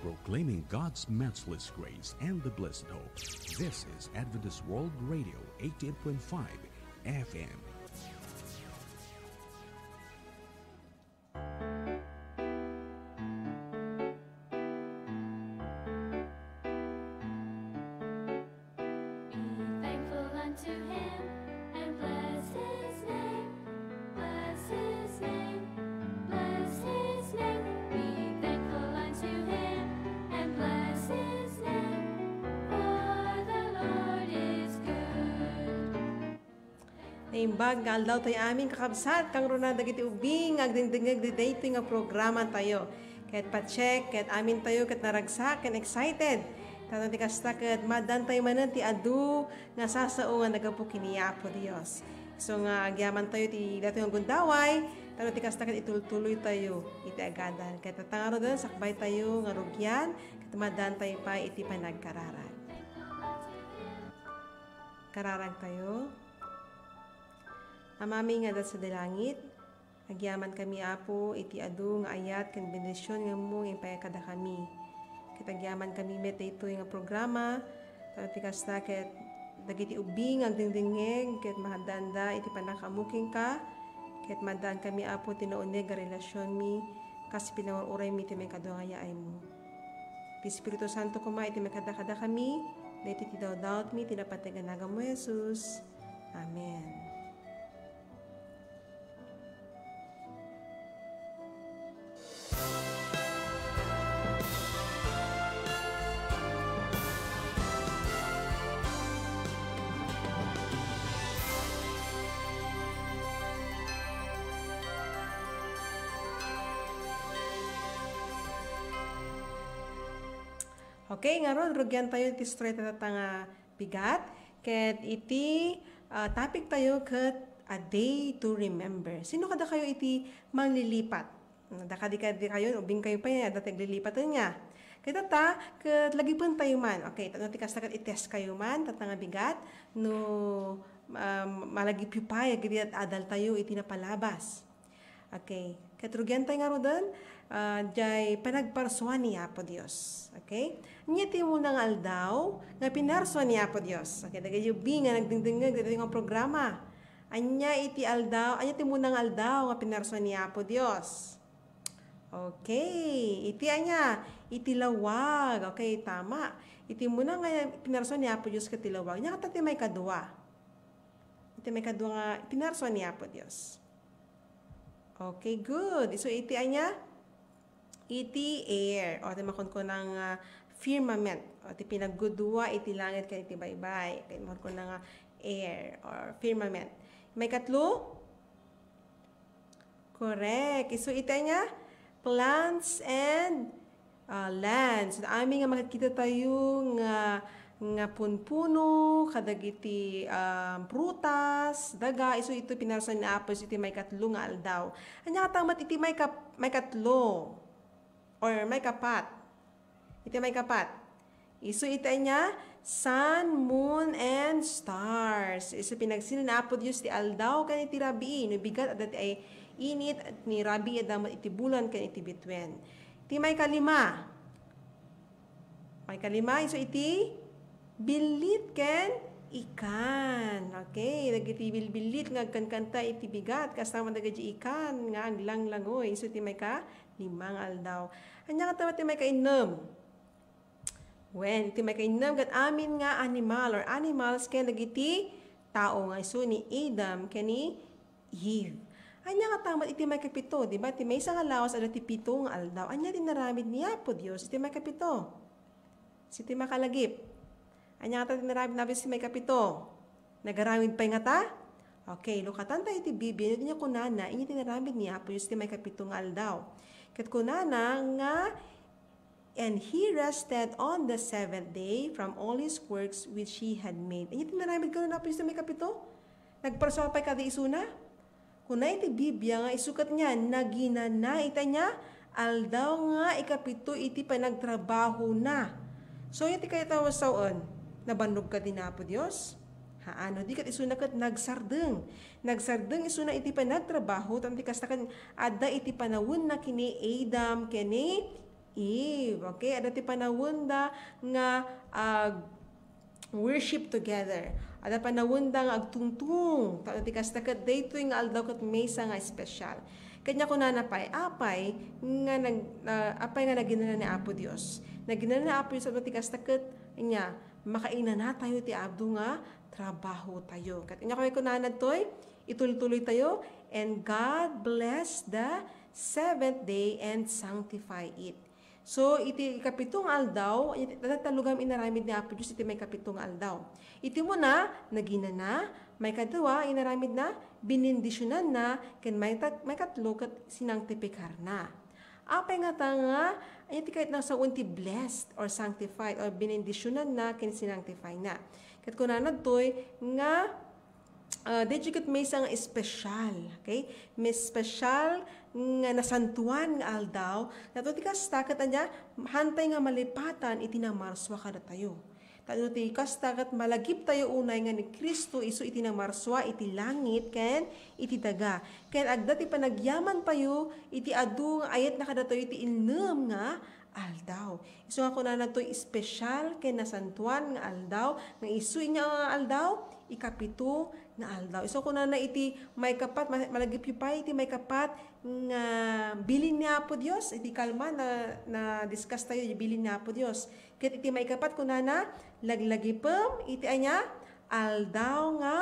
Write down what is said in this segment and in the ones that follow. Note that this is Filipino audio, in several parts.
proclaiming God's matchless grace and the blessed hope. This is Adventist World Radio, 88.5 FM. Imbag nga aldaw tayo aming kakabsat kang runada kiti ubing agdindingag di dayto nga programa tayo. Kahit pa-check, kahit amin tayo, kahit naragsak, kahit excited. Tanong ti kasta kahit madan tayo manan ti adu nga sasao nga nagapukiniya po Diyos. So nga agyaman tayo ti dato nga gundaway, tanong ti kasta kahit itultuloy tayo iti agadan. Kahit tatangaro doon, sakbay tayo nga rugyan, kahit madan tayo pa iti panagkararag. Kararag tayo. Amami nga dat sa dilangit, agyaman kami apo, iti adu nga ayat, kan bendisyon nga mo, impaya kada kami. Kitagyaman kami met ito yung programa, tapikas na ket dagiti ubing, agdingdingeg, ket mahadanda, iti panakamuking ka, ket madaan kami apo, tinauneg, relasyon mi, kasi pinanguray mi, iti may kadungaya ay mo. Ti Espiritu Santo kuma, iti may kada kami, na iti tidaw-dawt mi, tinapataganaga mo, Jesus. Amen. Okay, ngaron rugyan tayo iti straight nga bigat. Ket iti topic tayo ket a day to remember. Sino kada kayo iti manglilipat? Dakadi kayo, ubing kayo pa yan, dati naglilipat niya. Kaya ket lagi pun tayo man. Okay, tanong ti kasta ket i-test kayo man, nga bigat. No, malagi pipay, agad adal tayo iti napalabas. Okay. Katrugyan tayo nga ro doon, jay panagparsuan niya po Diyos. Okay? Nya ti mo nga aldaw, nga pinarsuan niya po Diyos. Okay, dagay yubi nga nagdingdingag, dito yung programa. Anya iti aldaw, anya ti mo nga aldaw, nga pinarsuan niya po Diyos. Okay, iti anya, iti lawag. Okay, tama. Iti mo nga pinarsuan niya po Diyos katilawag. Nya katati may kadua. Iti may kadua nga pinarsuan niya po Diyos. Okay, good. So, iti anya? Iti air. O, timakon ko ng firmament. O, iti pinaggudua, iti langit ka, iti baybay. Okay, timakon ko ng air or firmament. May katlo? Correct. So, iti anya? Plants and lands. So, aming nga makikita tayo nga punpuno, kadagiti prutas, daga, iso ito pinarsan na apos, iti may katlo nga aldaw. Anya katamat iti may katlo, or may kapat. Iti may kapat. Iso iti anya, sun, moon, and stars. Iso pinagsilin na apo Diyos ti aldaw, kan iti rabi, no bigat, adat ay init, at ni rabi, adamat iti bulan, kan iti bitwen. Iti may kalima. May kalima, iso iti bilit ken ikan. Okay, dagiti bilbilit nga kanta iti bigat kasama dagiti ikan nga aglang-langoy. So ti may ka limang aldaw. Anya ka ti may ka innem. When ti may ka innem ket amin nga animal or animals ken dagiti tao nga isu ni Adam ken ni Eve. Anya nga tamat iti may kapito, di ba? Ti may nga lawas ada ti pito nga aldaw. Anya din naramid niya po Dios iti may kapito. Si ti makalagip. Anya nga tinarabid nabi si may kapito. Nagaramid pa nga ta? Okay, lukatan tayo iti Biblia, niya kunana, inya tinarabid niya po yung may kapito nga aldaw. Kat kunana nga, and he rested on the seventh day from all his works which he had made. Inya tinarabid ka na po yung may kapito? Nagparsapay ka di isuna? Kuna iti Biblia nga isukat niya, naginana ita niya, aldaw nga ikapito iti panagtrabaho na. So, iti kayo tawas saon. Nabanog ka din na po Diyos. Haano, di kat isuna kat nagsardeng. Nagsardeng isuna iti pa nagtrabaho, tanti kastakan, ada iti panawin na kini Adam, kini Eve. Okay, ada ti panawunda nga worship together. Ada panawon da nga agtungtung. Taon ti kastaket daytoy nga aldaw ket maysa nga espesyal. Kanya ko nanapay apay nga naginana ni Apo Dios. Naginana ni Apo Dios ti kastaket nya makaina na tayo ti abdo nga trabaho tayo. Kat inya ko nanad toy ituloy-tuloy tayo, and God bless the seventh day and sanctify it. So, iti kapitong aldaw, tatalugam inaramid ni Apo Diyos, iti may kapitong aldaw. Iti mo na, nagina na, may kadwa, inaramid na, binindisyonan na, ken may katlo, kat sinangtipikar na. Apay nga tanga, iti kahit na sa unti blessed or sanctified or binindisyonan na, ken sinangtify na. Kat kunanad to'y nga, dejikot may isang espesyal, okay? May espesyal nga nasantuan nga aldaw, nato ti kastakat anya, hantay nga malipatan, iti na marswa kada tayo. Tato ti kastakat malagip tayo unay nga ni Kristo, iso iti na marswa, iti langit, ken iti daga. Ken agda ti panagyaman tayo, iti adu nga ayat na kada tayo, iti inem nga aldaw. Iso nga kuna na to'y espesyal, ken nasantuan nga aldaw, nga iso niya nga aldaw, ikapito nga aldaw. Iso kuna na iti may kapat, malagip yupay iti may kapat nga bilin niya po Diyos. Iti kalma na discuss tayo, bilin niya po Diyos. Ket iti may kapat kuna na laglagipem iti anya aldaw nga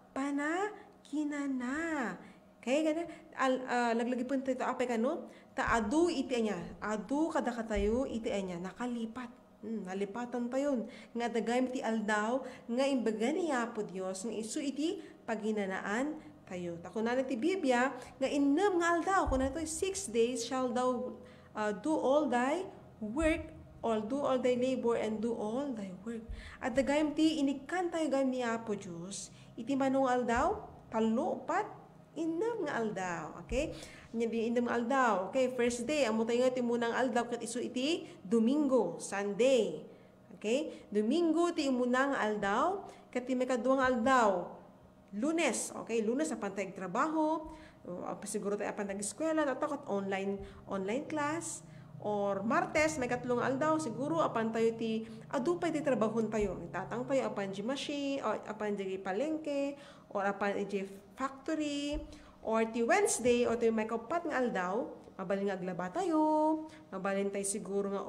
panakinana. Kaya gana laglagipem tayo apay kano taadu iti anya adu kada katayo iti anya nakalipat. Nalipatan tayo nga dagayem ti aldaw nga imbaga niya po Dios nga isu iti paginanaan tayo. Takuna na ti Biblia nga innem nga aldaw kuna to 6 days shall thou do all thy work or do all thy labor and do all thy work. At dagayem ti inikan tayo gayem niya po Dios iti manong aldaw talo upat innem nga aldaw. Okay? Innem nga aldaw. Okay, first day amo tayo nga ti munang aldaw ket isu iti Domingo, Sunday. Okay? Domingo ti imunang aldaw ket ti makaduang aldaw Lunes. Okay, Lunes apan tayo trabaho, siguro tayo apan nag-eskwela, tatakot online class. Or Martes, may katlong aldaw, siguro apan tayo ti adupay ti trabahon tayo. Itatang tayo apan di mashi, o apan di palengke, or apan di factory, or ti Wednesday, o ti may kapat nga aldaw, mabalin nga aglaba tayo, mabalin tayo siguro nga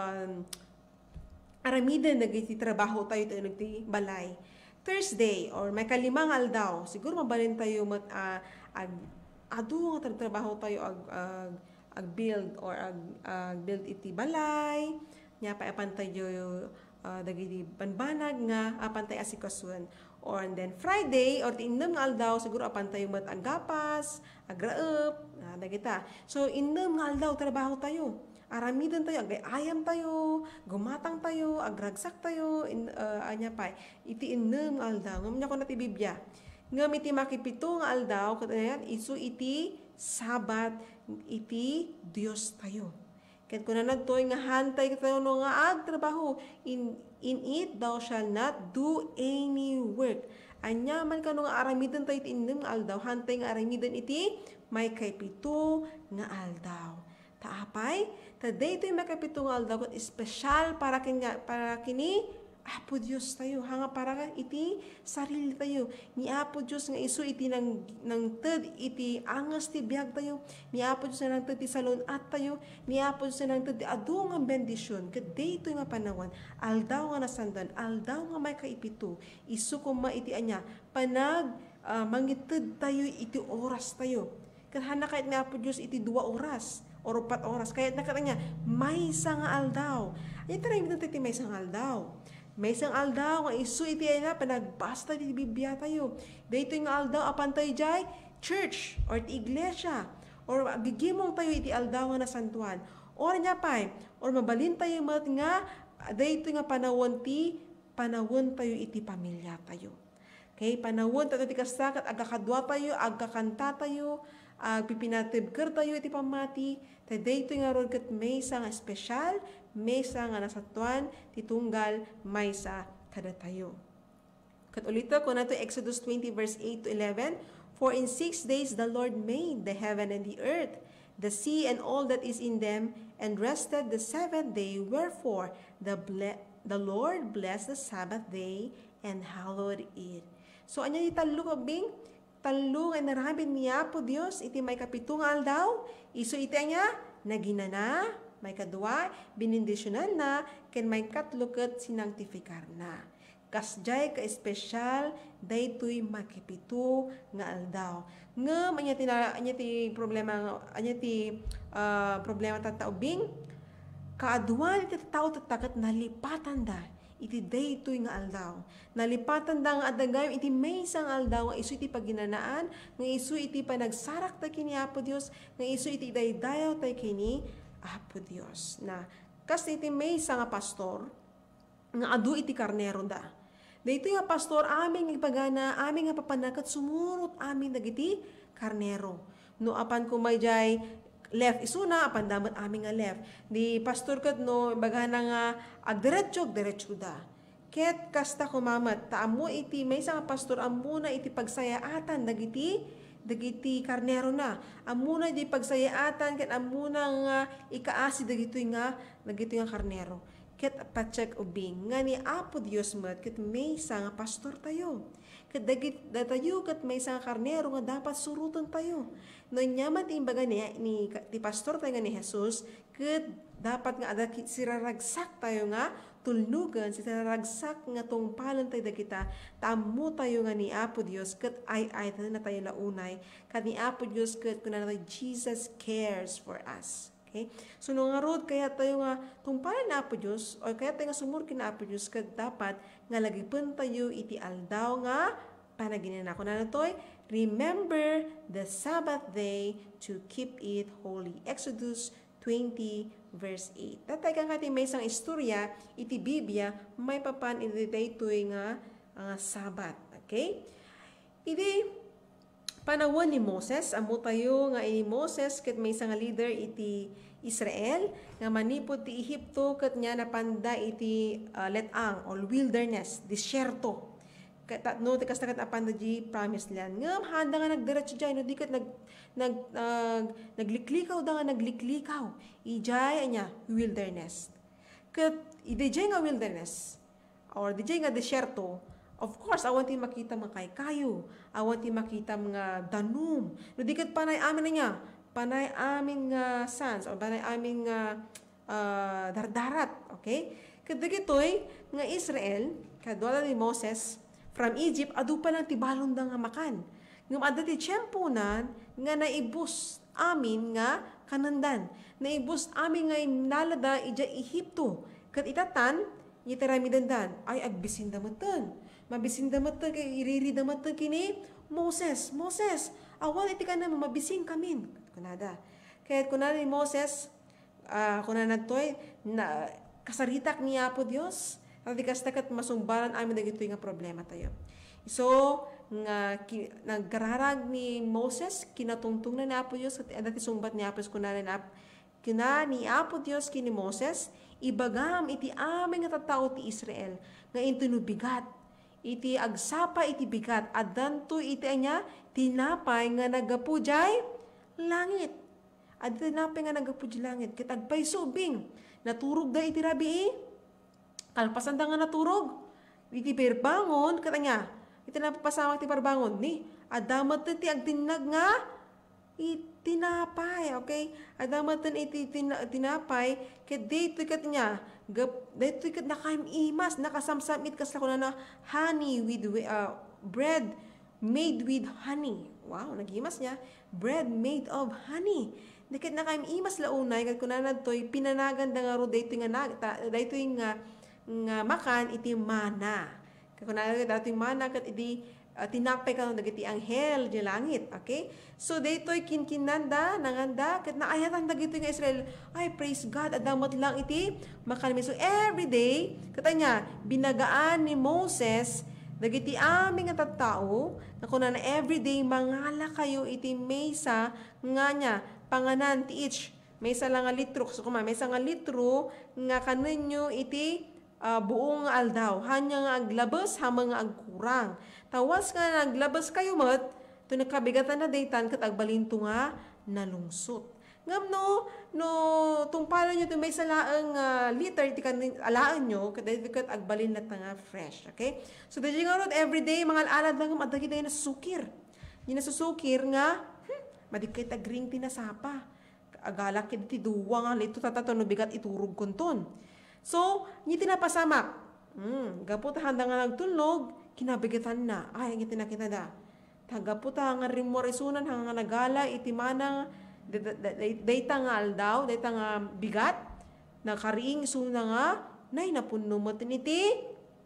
aramiden nagiti trabaho tayo nagti balay. Thursday, or may kalimang aldaw, siguro mabalin tayo adu nga trabaho tayo ag-build or ag-build iti balay, nya pa apan tayo dagiti banbanag nga apan tayo asikasuan. Or and then Friday or innem nga aldaw siguro apan tayo agapas, agraep, dagita. So innem nga aldaw trabaho tayo. Aramiden tayo, agayam tayo, gumatang tayo, agragsak tayo, anya pa. Iti innem nga aldaw. Ngam nya ko na ti Biblia. Ngam iti makipito nga aldaw, katayan, isu iti Sabat, iti Dios tayo. Ket kuna nagtoy nga hantay tayo no nga agtrabaho, in it thou shall not do any work. Anya man kano nga aramiden tayo iti innem nga aldaw, hantay nga aramiden iti may kaypito nga aldaw. Taapay, taday ito'y makapito nga aldaw, espesyal para kini Apo Diyos tayo, hanga para iti sarili tayo. Ni Apo Diyos nga isu iti nang ted iti angas ti biag tayo. Ni Apo Diyos nga nang ted ti salon at tayo. Ni Apo Diyos nga nang ted ti adu nga bendisyon. Kaday ito nga panawan. Aldaw nga nasandan. Aldaw nga may kaipito. Isu kuma iti anya. Mangited tayo iti oras tayo. Kahana kahit ni Apo Diyos iti 2 oras. O 4 oras. Kahit nakatanya, may isang aldaw. Ay taray mo iti may isang aldaw. May isang aldaw nga isu iti na panagbasta iti Biblia tayo. Dito nga aldaw apan tayo jay church or ti iglesia or gigimong tayo iti aldaw nga nasantuan. Or nya pay or mabalin tayo mat nga dito nga panawon tayo iti pamilya tayo. Okay, panawon tayo ti kasakat agakadwa tayo, agkakanta tayo, agpipinatibker tayo iti pamati. Dito nga rod ket may isang espesyal, may isang nga nasatuan, titunggal, may sa kada tayo. Kat ulito ko na to Exodus 20 verse 8 to 11, For in 6 days the Lord made the heaven and the earth, the sea and all that is in them, and rested the seventh day. Wherefore the Lord blessed the Sabbath day and hallowed it. So, anya ni talo kabing, talo nga narabin niya po Dios, iti may kapitong aldaw, iso iti anya, naginana, may kadua, binindisyonan na, ken may katluket sinangtifikar na. Kasjay ka espesyal, daytoy makipito nga aldaw. Ngem anya ti problema tataubing, kaaduan iti tao tatakat nalipatan da, iti daytoy nga aldaw. Nalipatan da nga adagayom iti maysang aldaw, nga isu iti paginanaan, nga isu iti panagsarak ta kini Apo Dios, nga isu iti daydayaw tay kini Apo Dios. Na kas iti maysa nga pastor, nga adu iti karnero da. Dito nga pastor, aming ipagana, aming nga papanakat, sumurot aming dagiti karnero. No apan kumayjay left isuna, apan damat aming nga left. Di pastor kat no, bagana nga agdiretso da. Ket kasta kumamat, taamo iti, may isang pastor, amuna iti pagsayaatan, dagiti karnero na. Amuna iti pagsayaatan, ket amuna nga ikaasi dagito nga karnero. Ket pacheck ubing nga ni Apo Dios met ket may nga pastor tayo. Ket tayo ket may nga karnero nga dapat suruton tayo. No nyaman imbaga ni ti pastor tayo nga ni Jesus ket dapat nga ada siraragsak tayo nga tulnugan siraragsak nga tungpalan tayo dagita tamo tayo nga ni Apo Dios ket ay na tayo launay ket ni Apo Dios ket kunana Jesus cares for us. Okay? So, nung nga road, kaya tayo nga tungpalan na Apo Diyos, o kaya tayo nga sumurkin na Apo Diyos, kad dapat nga lagipon tayo iti aldaw nga panaginan ako na natoy, remember the Sabbath day to keep it holy. Exodus 20 verse 8. Tatay kang kati may isang istorya, iti Biblia, may papan iti daytoy nga Sabat. Okay? Iti panawon ni Moses, amo tayo nga ini Moses ket may nga leader iti Israel nga manipod ti Ehipto ket nya napanda iti letang or wilderness, disyerto. Ket no ti kastakat apanda di promised land. Ngem handa nga nagdiretso jay no di ket nagliklikaw da nga nagliklikaw. Ijay anya wilderness. Ket idijay nga wilderness or dijay nga disyerto. Of course, awan ti makita mga kayo. Awan ti makita mga danum. No di ket panay amin na niya. Panay amin nga sands o panay amin nga dardarat. Okay? Ket dagitoy nga Israel, kadwala ni Moses from Egypt, adu pa lang ti balon da nga makan. Ngem adda ti tiyempo nan nga naibus amin nga kanandan. Naibus amin nga nalada ija Ehipto. Ket itatan itaramidandan ay agbisin dameten. Mabisin damat kay iriri damat kini Moses. Moses, awan iti ka na mabisin kamin. Kunada. Kaya kunada ni Moses, kunada toy na kasaritak ni Apo Dios. At kastakat masumbaran amin na gito nga problema tayo. So, naggararag ni Moses, kinatungtong na ni Apo Dios, at dati sumbat ni Apo Dios, kunada ni Apo Dios kini Moses, ibagam iti aming nga tattao ti Israel, nga intinubigat, iti agsapa iti bigat, adanto iti anya, tinapay nga nagapujay langit. At tinapay nga nagapujay langit, kitagpay subing, naturog da iti rabii, kalpasan da nga naturog, iti perbangon, katanya, iti napapasama iti perbangon, ni, adamat iti agtinag nga, itinapay, okay? Adamatan iti tinapay, ket daytoy ket nya, daytoy ket nakaim imas, nakasamsamit kas lakona na honey with bread made with honey. Wow, nagimas niya, bread made of honey. Diket nakaim imas launay ket kunana toy pinanagan da nga ro daytoy nga makan iti mana. Ket kunana daytoy mana ket iti tinapay ka ng dagiti anghel di langit, okay? So daytoy kinkinanda nanganda ket naayatan dagiti nga Israel, ay praise God, adamat lang iti makanmi. So every day katanya binagaan ni Moses dagiti aming nga tattao na kunana every day mangala kayo iti maysa nga nya panganan ti each maysa lang nga litro, so kuma maysa nga litro nga kanenyo iti buong aldaw hanya nga aglabas hamang nga agkurang. Tawas nga naglabas kayo mat, ito nakabigatan na daytan kat agbalinto nga nalungsot. Ngam no tungpalan nyo ito may salaang liter, iti kan alaan nyo, kada ito kat agbalin na nga fresh. Okay? So, dahil nga ron, everyday, mga alad lang, madagi tayo nasusukir. Yung nasusukir nga, madikit agring tinasapa. Agalak iti duwa nga, ito tatatono bigat iturog kunton. So, yung tinapasamak, gapot handa nga nagtulog, kinabigatan na. Ay, ang itinakita da. Tagapot nga rimorisunan, hanga nagala, iti manang, dayta nga aldaw, dayta nga bigat, nakariing suna nga, nay napuno mo tiniti,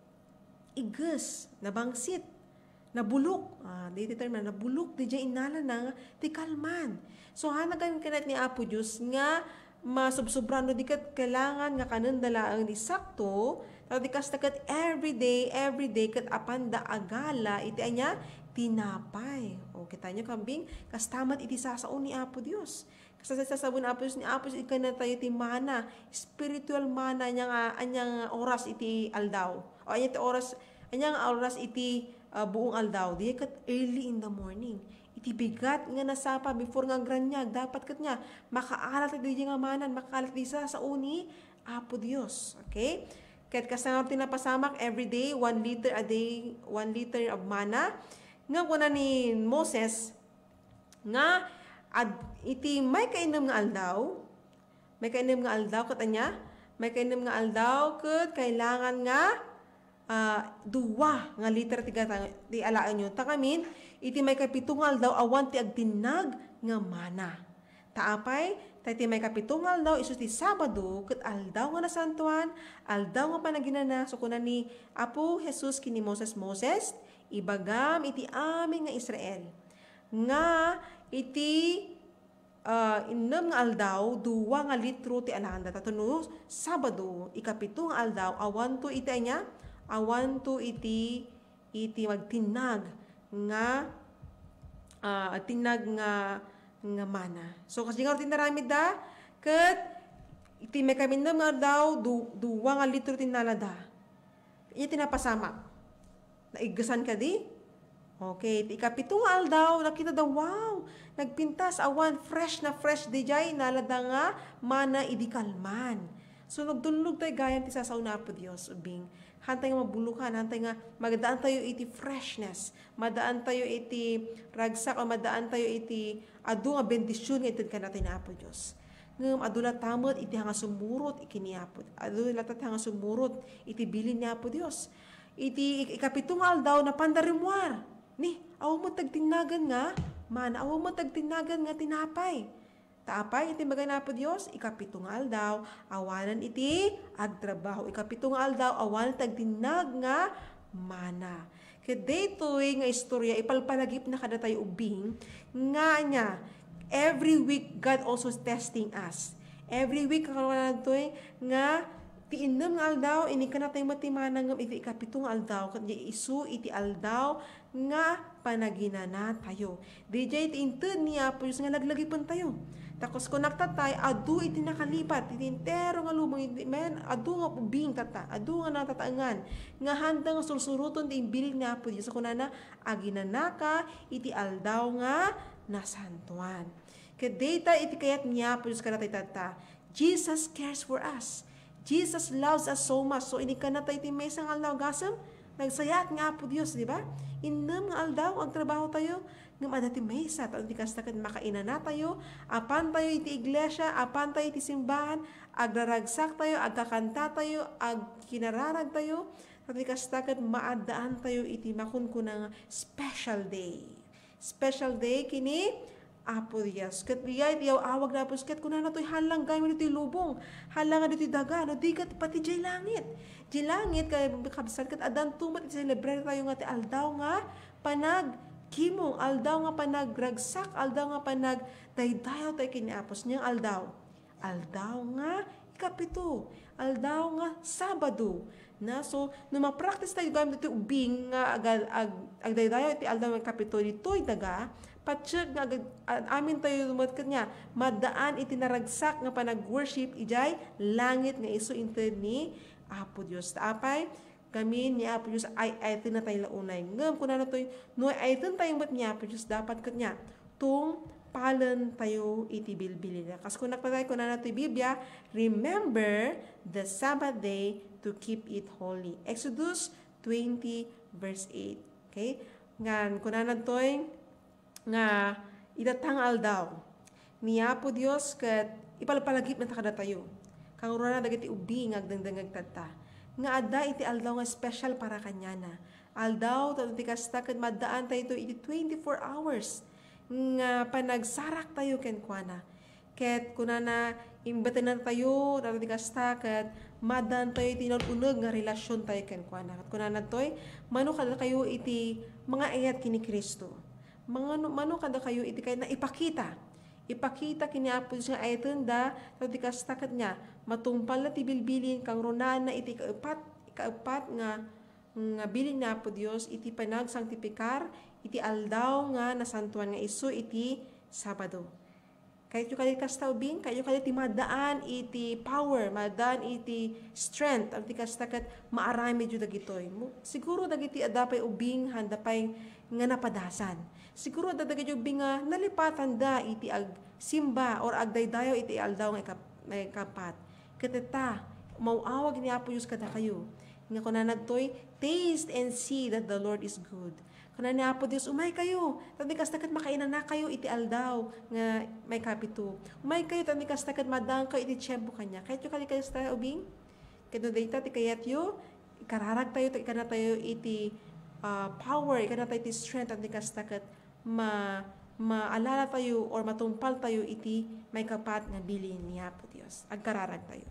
igus, nabangsit, nabulok, dito term na, nabulok, di dyan inala na, ti kalman. So, hanagan kanat ni Apo Diyos nga, masubsobrano di kat kailangan nga kanandala ang disakto, di kas takat every day, kat apanda agala, iti anya, tinapay. O, kita nyo kambing, kas tamat iti sasaon ni Apo Diyos. Kasi sasabon ni Apo Diyos, ika na tayo iti mana, spiritual mana, anyang oras iti aldaw. O, anyang oras iti buong aldaw. Di kat early in the morning. Iti bigat nga nasapa, before nga granyag, dapat kat niya, makaalat iti nga manan, makaalat iti sasaon ni Apo Diyos. Okay? Kahit kasama tinapasamak every day, 1 liter a day, 1 liter of mana. Nga kuna ni Moses, nga iti may kainom nga aldaw, katanya, may kainom nga aldaw, kat kailangan nga 2 nga liter ti alaan nyo. Takamin, iti may kapitong aldaw, awan ti agtinag nga mana. Taapay, tayo may kapitong aldaw, isus ti Sabado, kat aldaw nga nasantuan, aldaw nga panaginana, so kuna ni Apo Jesus kini Moses, ibagam iti amin nga Israel. Nga iti innem nga aldaw, 2 nga litro ti alanda. Tatuno, Sabado, ikapito nga aldaw, awan to iti anya, awan to iti magtinag nga tinag nga mana. So, kasi nga tinaramid da, kat iti may kaminam nga aldaw, 2 nga litro tinalada. Inya tinapasamak. Naigasan ka di? Okay, ikapitong aldaw, nakita daw, wow, nagpintas, awan, fresh di jay, nalada nga, mana idikalman. So, nagdunlog tayo gayang ti sasaw na po Diyos, ubing. Hantay nga mabulukan, hantay nga, magdaan tayo iti freshness, madaan tayo iti ragsak, o madaan tayo iti adu nga bendisyon nga itin ka natin na po Diyos. Ngam, adulat tamot, iti hanga sumurot, ikiniapod. Adulat hanga sumurot, iti bilin niya po Diyos. Iti ikapitong aldaw na pandarimwar. Ni, awa mo tagtinagan nga, awa mo tagtinagan nga tinapay. Taapay, iti bagay na po Diyos, ikapitong aldaw, awanan iti agtrabaho. Ikapitong aldaw, awanan tagtinag nga mana. Kaya nga istorya, ipalpalagip na kada tayo ubing, nga niya, every week, God also is testing us. Every week, kakaroon na nga, ti innem nga aldaw, ini ka na tayo matimanang iti ikapitong aldaw, kanya isu iti aldaw, nga panaginana tayo. DJ iti inted niya, po nga naglagipon tayo. Takos kung nagtatay, adu iti nakalipat, iti intero nga lumang, adu nga ubing tata, adu nga natataangan, nga handa nga sulsuruton, ti imbilig niya po, so kung na, aginanaka, iti aldaw nga nasantuan. Kadata iti kayat niya po, ka na tayo tata, Jesus cares for us. Jesus loves us so much. So, ini ka na tayo ti mesang aldaw gasam, nagsayat nga po Diyos, di ba? Inam nga aldaw, ang trabaho tayo, ng madati mesa, at di kastakat makainan na tayo, apan tayo iti iglesia, apan tayo iti simbahan, agraragsak tayo, agkakanta tayo, agkinararag tayo, at di kastakat maadaan tayo iti makunkunang special day. Special day, kini, Apo Diyos. Kat diya, diyaw awag na po, kat kuna na to'y halang gaya mo dito'y lubong, halang nga dito'y daga, no, di kat pati jay langit. Jay langit, kaya kabsat, kat adan tumat, celebrate tayo nga ti aldaw nga, panag, kimong, aldaw nga panag, ragsak, aldaw nga panag, daydayaw tayo kiniapos niyang aldaw. Aldaw nga, ikapito, aldaw nga, Sabado. Na, so, nung ma-practice tayo gaya mo dito'y ubing, nga, agdaydayaw, iti aldaw nga ikapito, dito'y daga, patsyag nga amin tayo lumatkat niya, madaan itinaragsak nga panag-worship, ijay langit nga iso inted ni Apo Diyos. Taapay, kami ni Apo Diyos ay na tayo launay. Ngam, kung ano to'y, no ay tayo ba't ni Apo Diyos, dapat kat niya, tung palan tayo iti bilbili na. Kas kung nakpatay ko na nato Biblia, remember the Sabbath day to keep it holy. Exodus 20 verse 8. Okay? Ngan kung na natoy nga idatang aldaw. Niya po Dios ket ipalpalagip na takada tayo. Kang runa dagiti ubi ngagdangdangag tata. Nga adda iti aldaw nga special para kanya na. Aldaw tayo ti kasta ket maddaan tayo iti 24 hours. Nga panagsarak tayo ken kuana. Ket kunana imbatan na tayo dapat kasta ket madan tayo iti uneg nga relasyon tayo ken kuana. Ket kunana toy mano kada kayo iti mga ayat kini Kristo. Mano kada kayo iti kay na ipakita kini Apo Dios nga ayatan da dapat kasta ket nya matumpal na ti bilbilin kang runana iti kaapat nga bilin na Apo Dios iti panag sanctificar iti aldaw nga nasantuan nga isu iti Sabado. Kahit yung kalit kasta ubing, kahit yung kalit madaan iti power, madaan iti strength, ang ti kasta kat maarami dyo dagitoy. Siguro dagiti adapay ubing, handapay nga napadasan. Siguro dagiti ubing nga nalipatan da iti ag simba or agdaydayo iti aldaw nga kapat. Katita, mauawag ni Apo Diyos kada kayo. Nga kunanagtoy, taste and see that the Lord is good. Kuna ni Apo Dios, umay kayo. Tadi kastakat makainan na kayo iti aldaw nga may kapito. Umay kayo, tadi kastakat madang kayo iti tiyempo kanya. Kahit yung kalikasta ubing, kaya data ti kayat yo, ikararag tayo, ikana tayo iti power, ikana tayo iti strength, tadi kastakat maalala tayo or matumpal tayo iti may kapat nga bilin ni Apo Dios. Agkararag tayo.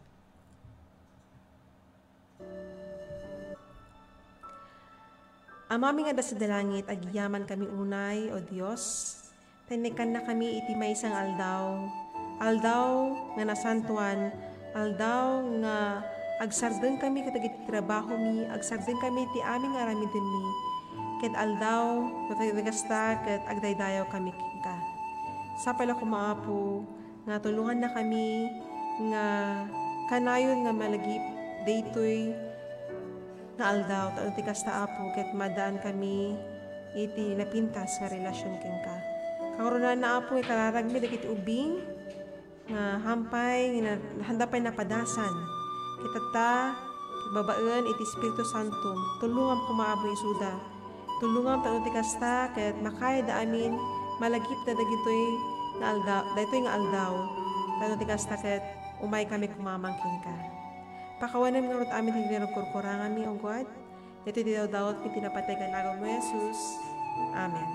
Amami nga da sa dalangit, agyaman kami unay, O Diyos. Tanikan na kami iti may isang aldaw. Aldaw nga nasantuan, aldaw nga agsardeng kami katagit trabaho mi, agsardeng kami iti aming aramidin mi. Ket aldaw, katagasta, ket agdaydayaw kami ka. Sapay lang kumaapo, nga tulungan na kami, nga kanayon nga malagip, daytoy, na aldaw, taon ti kasta Apo, ket madaan kami iti napintas nga relasyon ken ka. Karunan na Apo, ikararag mi dagiti ubing, nga hampay, handapay napadasan. Kitata, babaen iti Espiritu Santo, tulungan kumaabo isuda. Tulungan taon ti kasta, ket makaya da amin, malagip na dagitoy nga aldaw, daytoy nga aldaw, taon ti kasta, ket umay kami kumamangkin ka. Pakawanan nga rot amin hindi rin kurkurangan mi, O God. Dito di daw daot mi tinapatay ka nagaw mo, Jesus. Amen.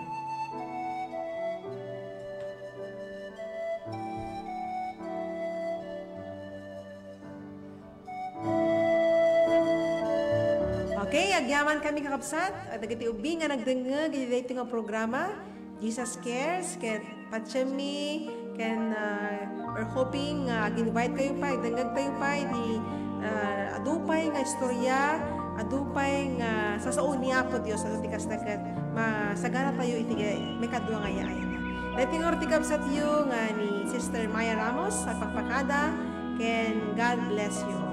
Okay, agyaman kami kakapsat. At agiti ubing nga nagdengeg, iti nga programa. Jesus Cares, ken patsemi, ken we're hoping ag-invite kayo pa, dengeg tayo pa, di adupay nga istorya, adupay nga sasaon niya po Diyos at tikas na kat masagana tayo iti may kadwa nga yaayan. Dahil tingortikab sa tiyo nga ni Sister Maya Ramos sa pagpakada, ken God bless you.